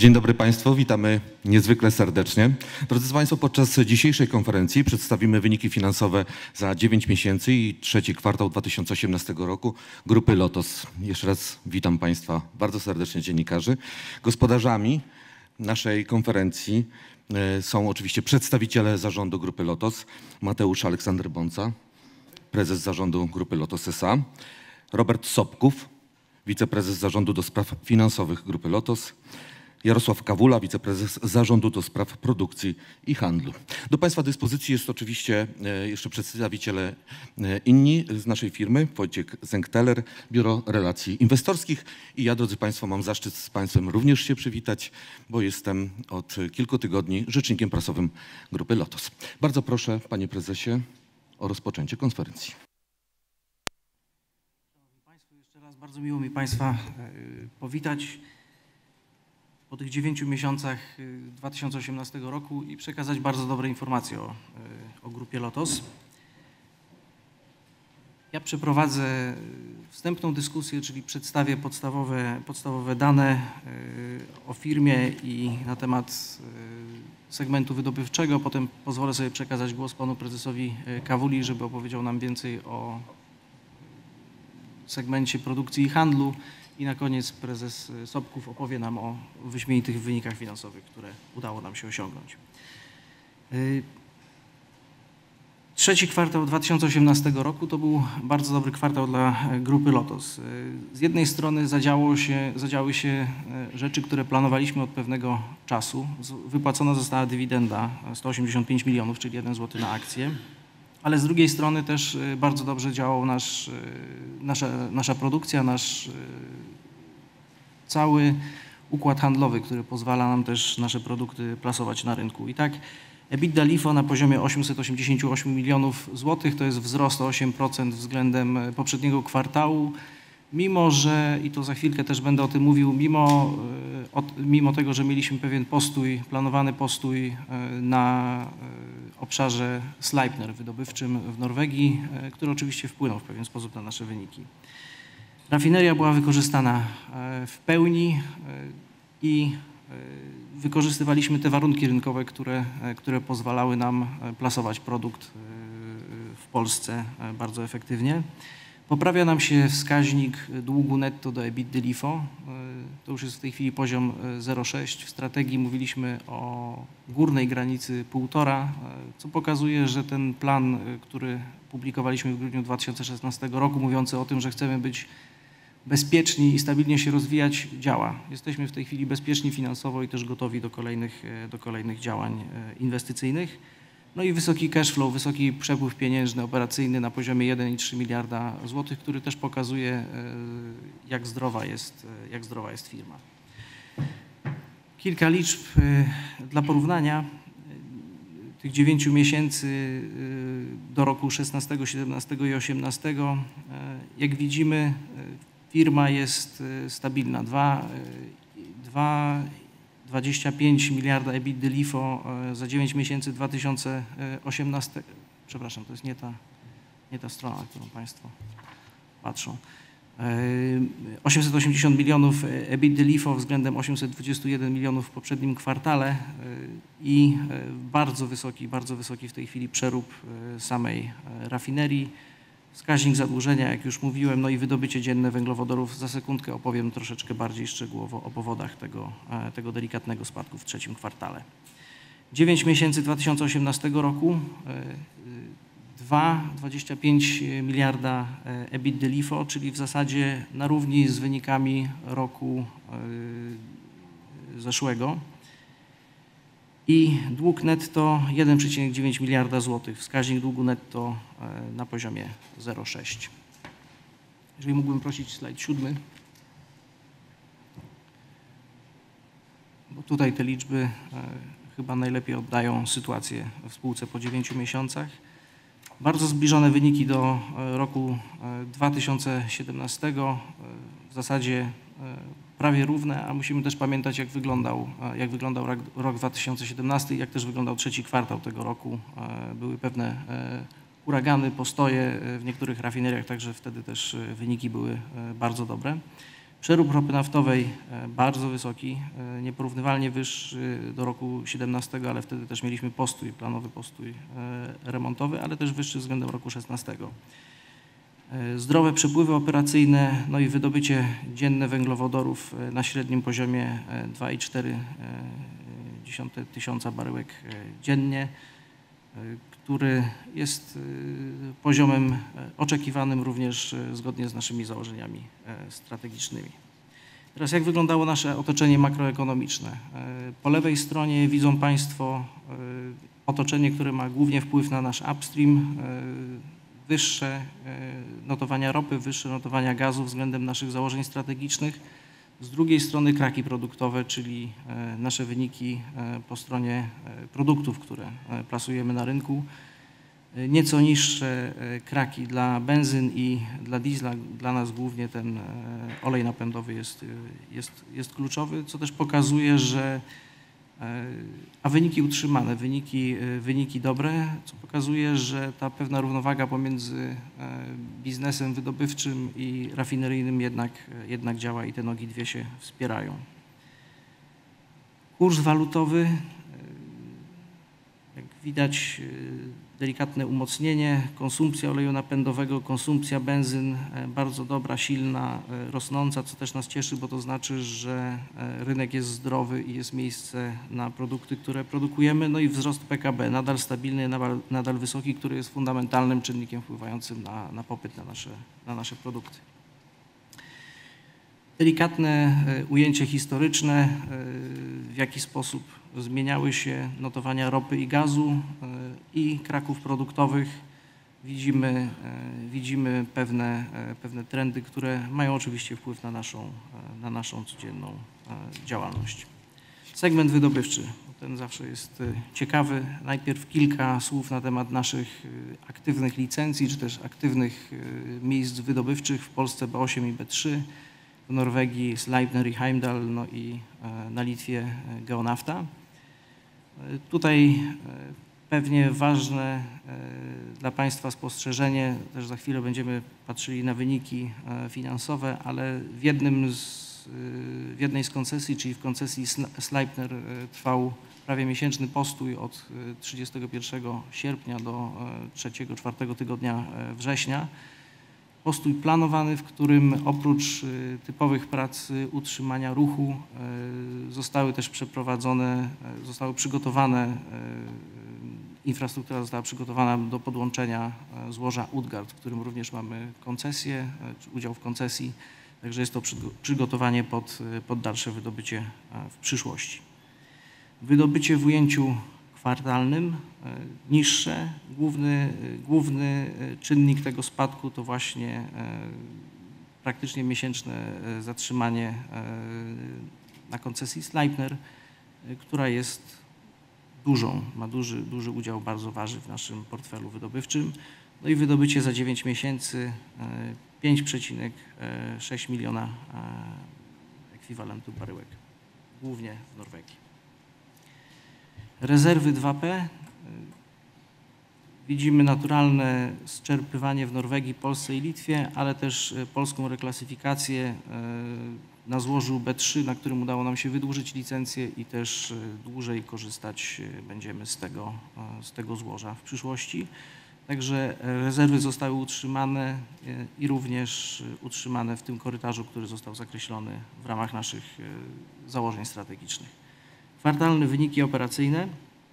Dzień dobry Państwu, witamy niezwykle serdecznie. Drodzy Państwo, podczas dzisiejszej konferencji przedstawimy wyniki finansowe za 9 miesięcy i trzeci kwartał 2018 roku Grupy Lotos. Jeszcze raz witam Państwa bardzo serdecznie, dziennikarzy. Gospodarzami naszej konferencji są oczywiście przedstawiciele zarządu Grupy Lotos, Mateusz Aleksander Bąca, prezes zarządu Grupy Lotos S.A., Robert Sobków, wiceprezes zarządu do spraw finansowych Grupy Lotos, Jarosław Kawula, wiceprezes zarządu do spraw produkcji i handlu. Do Państwa dyspozycji jest oczywiście jeszcze przedstawiciele inni z naszej firmy, Wojciech Zenkteler, Biuro Relacji Inwestorskich i ja, drodzy Państwo, mam zaszczyt z Państwem również się przywitać, bo jestem od kilku tygodni rzecznikiem prasowym Grupy Lotos. Bardzo proszę, Panie Prezesie, o rozpoczęcie konferencji. Szanowni Państwo, jeszcze raz bardzo miło mi Państwa powitać po tych 9 miesiącach 2018 roku i przekazać bardzo dobre informacje o Grupie Lotos. Ja przeprowadzę wstępną dyskusję, czyli przedstawię podstawowe dane o firmie i na temat segmentu wydobywczego. Potem pozwolę sobie przekazać głos panu prezesowi Kawuli, żeby opowiedział nam więcej o segmencie produkcji i handlu. I na koniec prezes Sobków opowie nam o wyśmienitych wynikach finansowych, które udało nam się osiągnąć. Trzeci kwartał 2018 roku to był bardzo dobry kwartał dla Grupy Lotos. Z jednej strony zadziały się rzeczy, które planowaliśmy od pewnego czasu. Wypłacona została dywidenda 185 milionów, czyli 1 zł na akcję. Ale z drugiej strony też bardzo dobrze działał nasza produkcja, nasz cały układ handlowy, który pozwala nam też nasze produkty plasować na rynku. I tak EBITDA LIFO na poziomie 888 milionów złotych to jest wzrost o 8% względem poprzedniego kwartału, mimo że, i to za chwilkę też będę o tym mówił, mimo tego, że mieliśmy pewien postój, planowany postój na obszarze Sleipner wydobywczym w Norwegii, który oczywiście wpłynął w pewien sposób na nasze wyniki. Rafineria była wykorzystana w pełni i wykorzystywaliśmy te warunki rynkowe, które pozwalały nam plasować produkt w Polsce bardzo efektywnie. Poprawia nam się wskaźnik długu netto do EBITDA LIFO. To już jest w tej chwili poziom 0,6. W strategii mówiliśmy o górnej granicy 1,5, co pokazuje, że ten plan, który publikowaliśmy w grudniu 2016 roku, mówiący o tym, że chcemy być bezpieczni i stabilnie się rozwijać, działa. Jesteśmy w tej chwili bezpieczni finansowo i też gotowi do kolejnych działań inwestycyjnych. No i wysoki cash flow, wysoki przepływ pieniężny operacyjny na poziomie 1,3 miliarda złotych, który też pokazuje, jak zdrowa jest firma. Kilka liczb dla porównania. Tych 9 miesięcy do roku 16, 17 i 18, jak widzimy, firma jest stabilna. 2,25 miliarda EBITDA LIFO za 9 miesięcy 2018. Przepraszam, to jest nie ta strona, na którą Państwo patrzą. 880 milionów EBITDA LIFO względem 821 milionów w poprzednim kwartale i bardzo wysoki w tej chwili przerób samej rafinerii. Wskaźnik zadłużenia, jak już mówiłem, no i wydobycie dzienne węglowodorów. Za sekundkę opowiem troszeczkę bardziej szczegółowo o powodach tego delikatnego spadku w trzecim kwartale. 9 miesięcy 2018 roku, 2,25 miliarda EBITDA LIFO, czyli w zasadzie na równi z wynikami roku zeszłego. I dług netto 1,9 miliarda złotych. Wskaźnik długu netto na poziomie 0,6. Jeżeli mógłbym prosić slajd 7. Bo tutaj te liczby chyba najlepiej oddają sytuację w spółce po 9 miesiącach. Bardzo zbliżone wyniki do roku 2017. W zasadzie prawie równe, a musimy też pamiętać, jak wyglądał rok 2017 i jak też wyglądał trzeci kwartał tego roku. Były pewne huragany, postoje w niektórych rafineriach, także wtedy też wyniki były bardzo dobre. Przerób ropy naftowej bardzo wysoki, nieporównywalnie wyższy do roku 2017, ale wtedy też mieliśmy postój, planowy postój remontowy, ale też wyższy względem roku 2016. Zdrowe przepływy operacyjne, no i wydobycie dzienne węglowodorów na średnim poziomie 2,4 tysiąca baryłek dziennie, który jest poziomem oczekiwanym również zgodnie z naszymi założeniami strategicznymi. Teraz jak wyglądało nasze otoczenie makroekonomiczne? Po lewej stronie widzą Państwo otoczenie, które ma głównie wpływ na nasz upstream, wyższe notowania ropy, wyższe notowania gazu względem naszych założeń strategicznych. Z drugiej strony kraki produktowe, czyli nasze wyniki po stronie produktów, które plasujemy na rynku. Nieco niższe kraki dla benzyn i dla diesla. Dla nas głównie ten olej napędowy jest kluczowy, co też pokazuje, że a wyniki utrzymane, wyniki dobre, co pokazuje, że ta pewna równowaga pomiędzy biznesem wydobywczym i rafineryjnym jednak działa i te nogi dwie się wspierają. Kurs walutowy, jak widać, delikatne umocnienie, konsumpcja oleju napędowego, konsumpcja benzyn bardzo dobra, silna, rosnąca, co też nas cieszy, bo to znaczy, że rynek jest zdrowy i jest miejsce na produkty, które produkujemy, no i wzrost PKB, nadal stabilny, nadal wysoki, który jest fundamentalnym czynnikiem wpływającym na popyt na nasze produkty. Delikatne ujęcie historyczne, w jaki sposób zmieniały się notowania ropy i gazu i kraków produktowych. Widzimy pewne trendy, które mają oczywiście wpływ na naszą codzienną działalność. Segment wydobywczy, ten zawsze jest ciekawy. Najpierw kilka słów na temat naszych aktywnych licencji, czy też aktywnych miejsc wydobywczych w Polsce B8 i B3. W Norwegii Sleipner i Heimdall, no i na Litwie Geonafta. Tutaj pewnie ważne dla Państwa spostrzeżenie, też za chwilę będziemy patrzyli na wyniki finansowe, ale w jednej z koncesji, czyli w koncesji Sleipner trwał prawie miesięczny postój od 31 sierpnia do 3-4 tygodnia września. Postój planowany, w którym oprócz typowych prac utrzymania ruchu zostały też infrastruktura została przygotowana do podłączenia złoża Utgard, w którym również mamy koncesję, udział w koncesji, także jest to przygotowanie pod dalsze wydobycie w przyszłości. Wydobycie w ujęciu kwartalnym, niższe. Główny czynnik tego spadku to właśnie praktycznie miesięczne zatrzymanie na koncesji Sleipner, która jest ma duży udział, bardzo waży w naszym portfelu wydobywczym. No i wydobycie za 9 miesięcy 5,6 miliona ekwiwalentu baryłek, głównie w Norwegii. Rezerwy 2P. Widzimy naturalne zczerpywanie w Norwegii, Polsce i Litwie, ale też polską reklasyfikację na złożu B3, na którym udało nam się wydłużyć licencję i też dłużej korzystać będziemy z tego złoża w przyszłości. Także rezerwy zostały utrzymane i również utrzymane w tym korytarzu, który został zakreślony w ramach naszych założeń strategicznych. Kwartalne wyniki operacyjne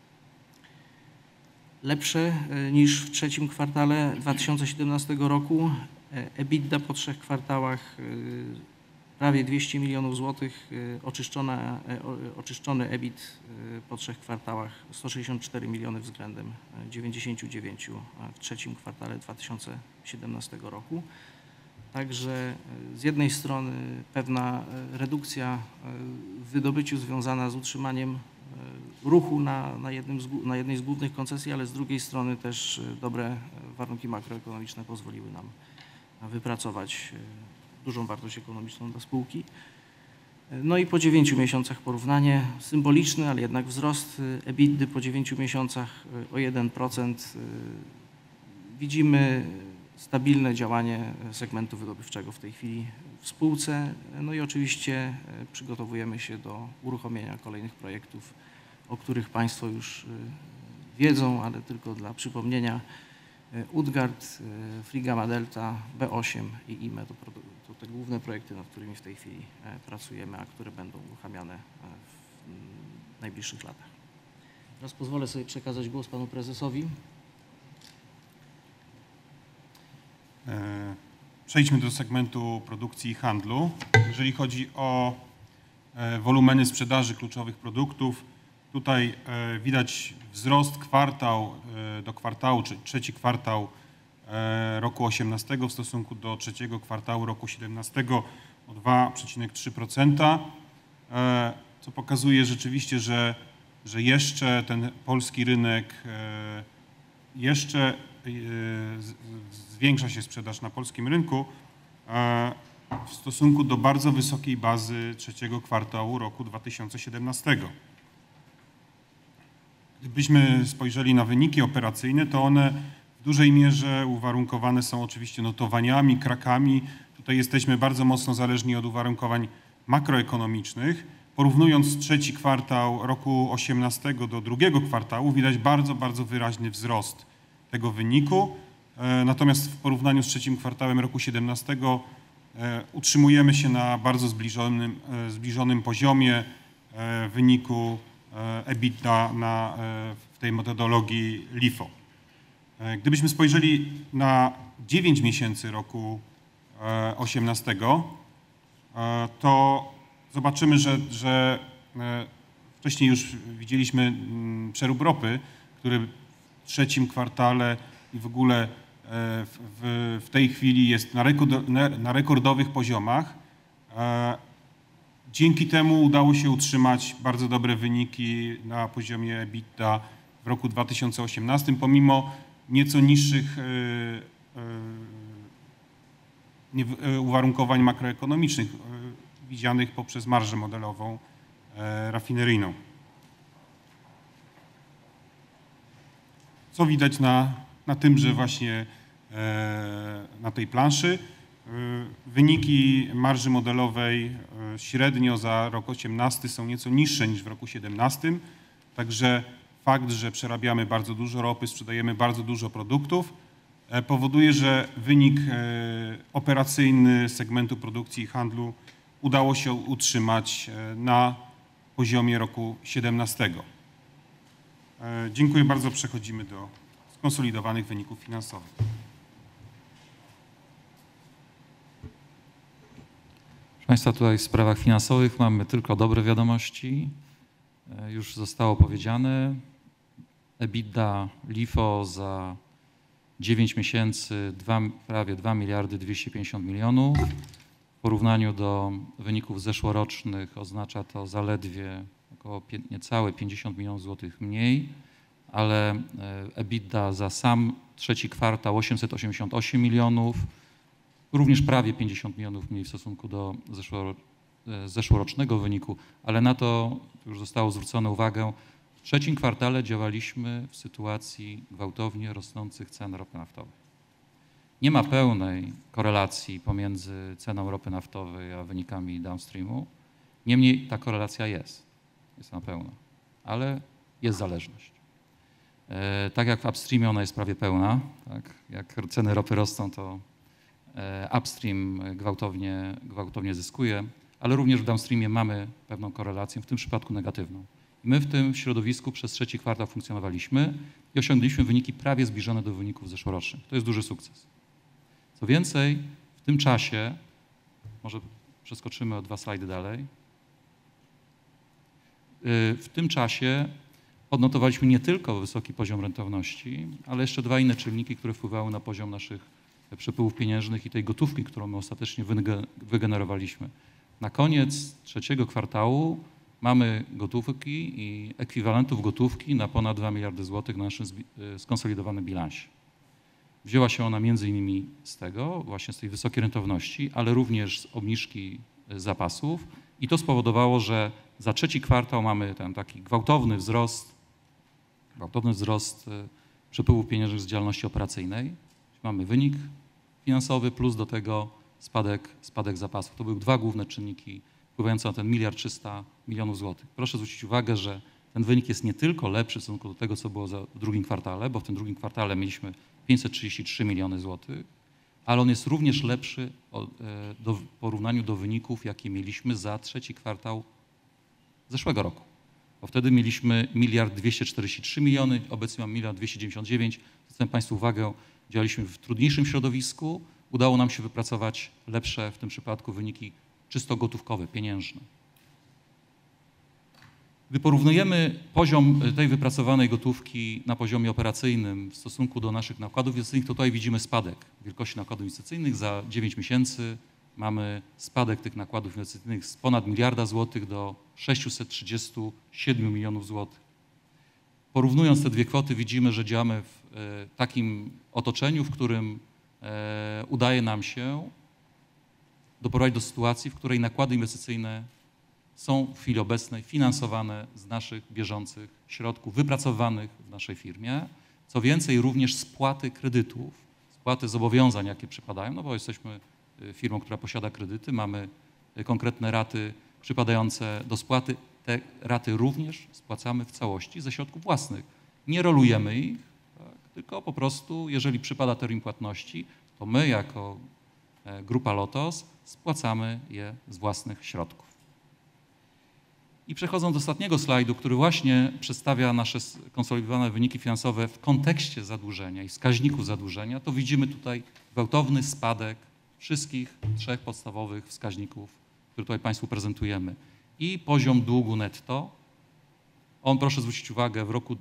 lepsze niż w trzecim kwartale 2017 roku. EBITDA po 3 kwartałach prawie 200 milionów złotych, oczyszczony EBIT po 3 kwartałach 164 miliony względem 99 w trzecim kwartale 2017 roku. Także z jednej strony pewna redukcja w wydobyciu związana z utrzymaniem ruchu na jednej z głównych koncesji, ale z drugiej strony też dobre warunki makroekonomiczne pozwoliły nam wypracować dużą wartość ekonomiczną dla spółki. No i po 9 miesiącach porównanie symboliczny, ale jednak wzrost EBITDA po 9 miesiącach o 1%. Widzimy stabilne działanie segmentu wydobywczego w tej chwili w spółce. No i oczywiście przygotowujemy się do uruchomienia kolejnych projektów, o których Państwo już wiedzą, ale tylko dla przypomnienia. Utgard, Frigama Delta, B8 i IME to te główne projekty, nad którymi w tej chwili pracujemy, a które będą uruchamiane w najbliższych latach. Teraz pozwolę sobie przekazać głos panu prezesowi. Przejdźmy do segmentu produkcji i handlu. Jeżeli chodzi o wolumeny sprzedaży kluczowych produktów, tutaj widać wzrost kwartał do kwartału, czy trzeci kwartał roku 2018 w stosunku do trzeciego kwartału roku 2017 o 2,3%, co pokazuje rzeczywiście, że jeszcze ten polski rynek, jeszcze zwiększa się sprzedaż na polskim rynku w stosunku do bardzo wysokiej bazy trzeciego kwartału roku 2017. Gdybyśmy spojrzeli na wyniki operacyjne, to one w dużej mierze uwarunkowane są oczywiście notowaniami, krakami. Tutaj jesteśmy bardzo mocno zależni od uwarunkowań makroekonomicznych. Porównując trzeci kwartał roku 2018 do drugiego kwartału, widać bardzo wyraźny wzrost tego wyniku. Natomiast w porównaniu z trzecim kwartałem roku 2017 utrzymujemy się na bardzo zbliżonym poziomie wyniku EBITDA w tej metodologii LIFO. Gdybyśmy spojrzeli na 9 miesięcy roku 2018, to zobaczymy, że wcześniej już widzieliśmy przerób ropy, który w trzecim kwartale i w ogóle w tej chwili jest na rekordowych poziomach. Dzięki temu udało się utrzymać bardzo dobre wyniki na poziomie EBITDA w roku 2018, pomimo nieco niższych uwarunkowań makroekonomicznych widzianych poprzez marżę modelową rafineryjną. Co widać na tymże właśnie, na tej planszy? Wyniki marży modelowej średnio za rok 2018 są nieco niższe niż w roku 2017, także fakt, że przerabiamy bardzo dużo ropy, sprzedajemy bardzo dużo produktów, powoduje, że wynik operacyjny segmentu produkcji i handlu udało się utrzymać na poziomie roku 2017. Dziękuję bardzo. Przechodzimy do skonsolidowanych wyników finansowych. Proszę Państwa, tutaj w sprawach finansowych mamy tylko dobre wiadomości. Już zostało powiedziane. EBITDA LIFO za 9 miesięcy prawie 2 miliardy 250 milionów. W porównaniu do wyników zeszłorocznych oznacza to zaledwie około niecałe 50 milionów złotych mniej, ale EBITDA za sam trzeci kwartał 888 milionów, również prawie 50 milionów mniej w stosunku do zeszłorocznego wyniku, ale na to już zostało zwrócone uwagę. W trzecim kwartale działaliśmy w sytuacji gwałtownie rosnących cen ropy naftowej. Nie ma pełnej korelacji pomiędzy ceną ropy naftowej a wynikami downstreamu. Niemniej ta korelacja jest na pełna, ale jest zależność. Tak jak w upstreamie ona jest prawie pełna, tak? Jak ceny ropy rosną, to upstream gwałtownie zyskuje, ale również w downstreamie mamy pewną korelację, w tym przypadku negatywną. I my w tym środowisku przez trzeci kwartał funkcjonowaliśmy i osiągnęliśmy wyniki prawie zbliżone do wyników zeszłorocznych. To jest duży sukces. Co więcej, w tym czasie, może przeskoczymy o 2 slajdy dalej, w tym czasie odnotowaliśmy nie tylko wysoki poziom rentowności, ale jeszcze 2 inne czynniki, które wpływały na poziom naszych przepływów pieniężnych i tej gotówki, którą my ostatecznie wygenerowaliśmy. Na koniec trzeciego kwartału mamy gotówki i ekwiwalentów gotówki na ponad 2 miliardy złotych na naszym skonsolidowanym bilansie. Wzięła się ona między innymi z tego, właśnie z tej wysokiej rentowności, ale również z obniżki zapasów i to spowodowało, że za trzeci kwartał mamy ten taki gwałtowny wzrost przepływów pieniężnych z działalności operacyjnej. Mamy wynik finansowy plus do tego spadek zapasów. To były dwa główne czynniki wpływające na ten 1 300 000 000 złotych. Proszę zwrócić uwagę, że ten wynik jest nie tylko lepszy w stosunku do tego, co było w drugim kwartale, bo w tym drugim kwartale mieliśmy 533 miliony złotych, ale on jest również lepszy w porównaniu do wyników, jakie mieliśmy za trzeci kwartał zeszłego roku. Bo wtedy mieliśmy 1 243 000 000, obecnie mamy 1 299 000 000. Zwracam Państwu uwagę, działaliśmy w trudniejszym środowisku, udało nam się wypracować lepsze w tym przypadku wyniki czysto gotówkowe, pieniężne. Gdy porównujemy poziom tej wypracowanej gotówki na poziomie operacyjnym w stosunku do naszych nakładów inwestycyjnych, to tutaj widzimy spadek wielkości nakładów inwestycyjnych. Za 9 miesięcy mamy spadek tych nakładów inwestycyjnych z ponad 1 miliarda złotych do 637 milionów złotych. Porównując te dwie kwoty, widzimy, że działamy w takim otoczeniu, w którym udaje nam się doprowadzić do sytuacji, w której nakłady inwestycyjne są w chwili obecnej finansowane z naszych bieżących środków wypracowanych w naszej firmie. Co więcej, również spłaty kredytów, spłaty zobowiązań, jakie przypadają, no bo jesteśmy firmą, która posiada kredyty, mamy konkretne raty przypadające do spłaty. Te raty również spłacamy w całości ze środków własnych. Nie rolujemy ich, tak, tylko po prostu, jeżeli przypada termin płatności, to my jako Grupa Lotos spłacamy je z własnych środków. I przechodząc do ostatniego slajdu, który właśnie przedstawia nasze konsolidowane wyniki finansowe w kontekście zadłużenia i wskaźników zadłużenia, to widzimy tutaj gwałtowny spadek wszystkich trzech podstawowych wskaźników, które tutaj Państwu prezentujemy. I poziom długu netto, on, proszę zwrócić uwagę, w roku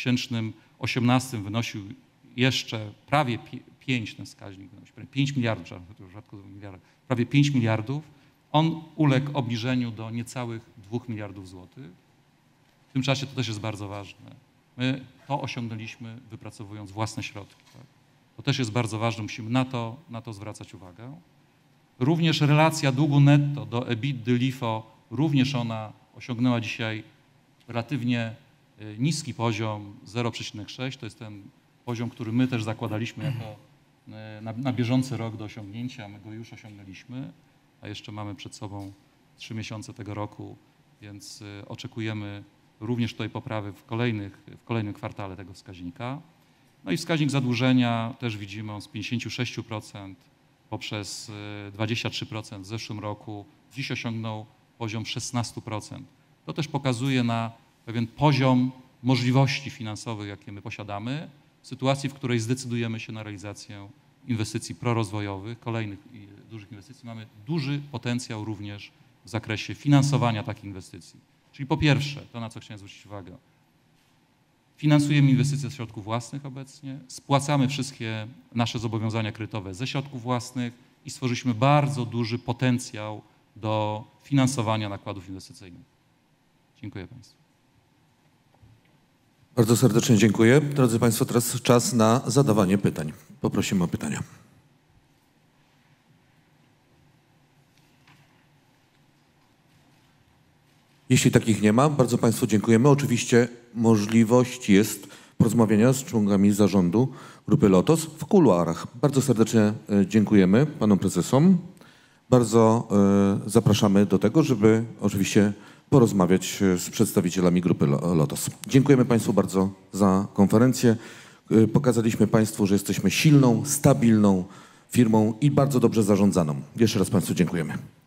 2018 wynosił jeszcze prawie 5, ten wskaźnik wynosił prawie 5 miliardów, rzadko miliardów, prawie 5 miliardów. On uległ obniżeniu do niecałych 2 miliardów złotych. W tym czasie to też jest bardzo ważne. My to osiągnęliśmy, wypracowując własne środki. Tak? To też jest bardzo ważne, musimy na to zwracać uwagę. Również relacja długu netto do EBITDA LIFO, również ona osiągnęła dzisiaj relatywnie niski poziom 0,6. To jest ten poziom, który my też zakładaliśmy jako na bieżący rok do osiągnięcia. My go już osiągnęliśmy, a jeszcze mamy przed sobą 3 miesiące tego roku, więc oczekujemy również tutaj poprawy w kolejnym kwartale tego wskaźnika. No i wskaźnik zadłużenia też widzimy, on z 56% poprzez 23% w zeszłym roku, dziś osiągnął poziom 16%. To też pokazuje na pewien poziom możliwości finansowych, jakie my posiadamy, w sytuacji, w której zdecydujemy się na realizację inwestycji prorozwojowych, kolejnych dużych inwestycji. Mamy duży potencjał również w zakresie finansowania takich inwestycji. Czyli po pierwsze, to na co chciałem zwrócić uwagę, finansujemy inwestycje ze środków własnych obecnie, spłacamy wszystkie nasze zobowiązania kredytowe ze środków własnych i stworzyliśmy bardzo duży potencjał do finansowania nakładów inwestycyjnych. Dziękuję Państwu. Bardzo serdecznie dziękuję. Drodzy Państwo, teraz czas na zadawanie pytań. Poprosimy o pytania. Jeśli takich nie ma, bardzo Państwu dziękujemy. Oczywiście możliwość jest porozmawiania z członkami zarządu Grupy Lotos w kuluarach. Bardzo serdecznie dziękujemy Panom Prezesom. Bardzo zapraszamy do tego, żeby oczywiście porozmawiać z przedstawicielami Grupy Lotos. Dziękujemy Państwu bardzo za konferencję. Pokazaliśmy Państwu, że jesteśmy silną, stabilną firmą i bardzo dobrze zarządzaną. Jeszcze raz Państwu dziękujemy.